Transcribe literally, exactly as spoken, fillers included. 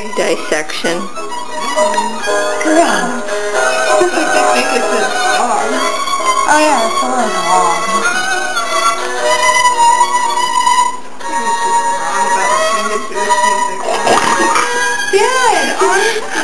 egg dissection. Yeah. I think it's a dog. Oh yeah, it's a little dog. Dad, honestly.